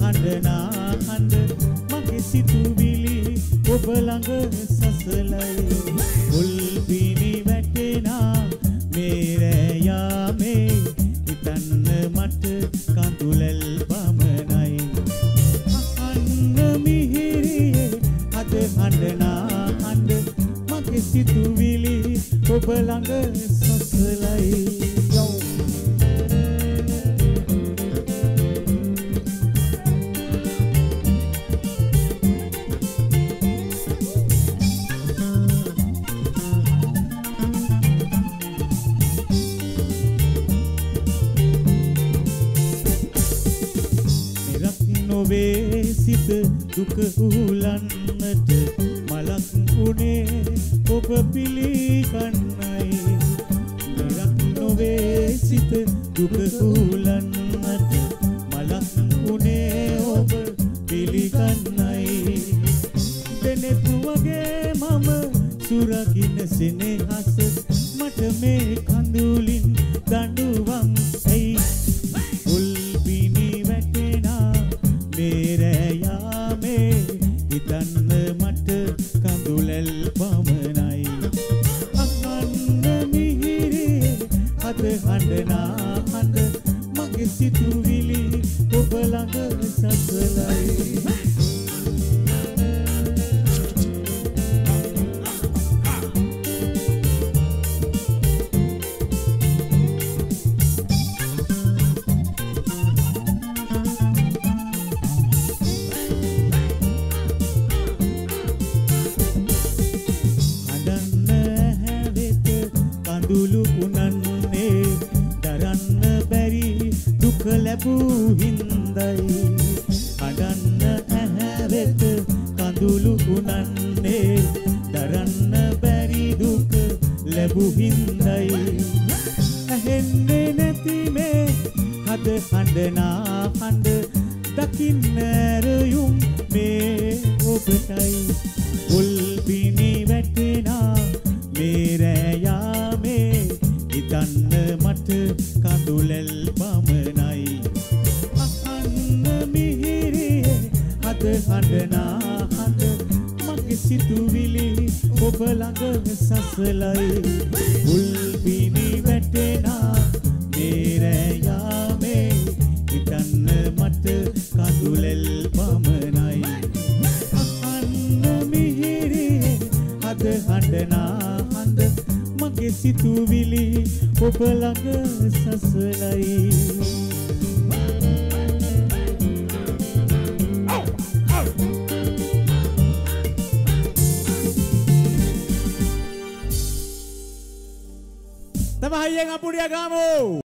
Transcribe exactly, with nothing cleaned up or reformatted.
හඬනා හඬ මගේ සිතුවිලි ඔබ ළඟ සසලයි මුල් පිණි වැටෙනා මේ රෑ යාමේ හිතන්න මට කඳුලැල් පමණයි අහන්න මිහිරියේ අද හඬනා හඬ මගේ සිතුවිලි ඔබ ළඟ සසලයි නොවේ සිත දුක උලන්නට මලක් උනේ ඔබ පිළිගන්නයි මෙරක් නොවේ සිත දුක උලන්නට මලක් උනේ ඔබ පිළිගන්නයි දෙනෙත් වගේ මම සුරකින්න සෙනෙහස මට මේ කඳුලින් දඬුවම් ඇයි මුල් පිණි වැටෙනා मेरे यामे හිතන්න මට කඳුලැල් පමණයි අහන්න මිහිරියේ අද හඬනා හඬ මගේ සිතුවිලි ඔබ ළඟ සසලයි දුලු උනන්නේ දරන්න බැරි දුක ලැබූ හින්දයි අඩන්න ඇහැ වෙත කඳුළු උනන්නේ දරන්න බැරි දුක ලැබූ හින්දයි ඇහෙන්නේ නැති මේ හද හඬනා හඬ දකින්න ඇරයුම් මේ ඔබටයි මුල් පිණි වැටෙනා මේ රෑ හිතන්න මට කඳුලැල් පමණයි අහන්න මිහිරියේ අද හඬනා හඬ මගේ සිතුවිලි ඔබ ළඟ සසලයි මුල් පිණි වැටෙනා මේ රෑ යාමේ හිතන්න මට කඳුලැල් පමණයි අහන්න මිහිරියේ අද හඬනා හඬ මගේ සිතුවිලි ඔබ ළඟ සසලයි Tama hayang Apuria Gamo.